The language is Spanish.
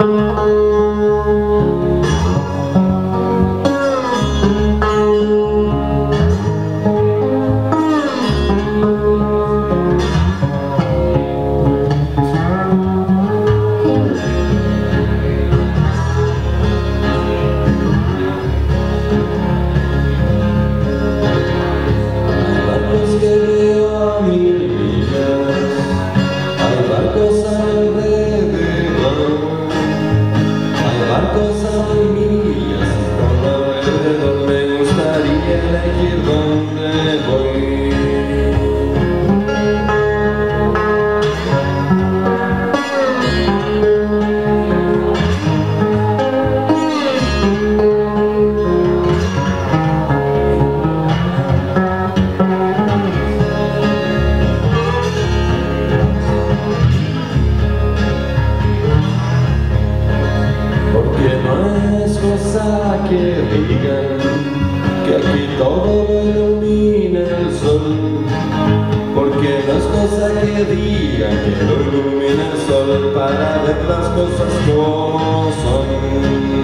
Que digan que aquí todo lo ilumina el sol, porque no es cosa que digan que lo ilumina el sol para ver las cosas como son.